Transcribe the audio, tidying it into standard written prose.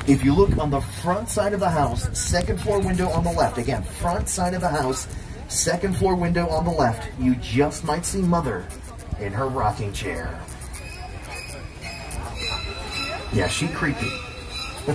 If you look on the front side of the house, second floor window on the left, again, front side of the house, second floor window on the left, you just might see Mother in her rocking chair. Yeah, she creepy.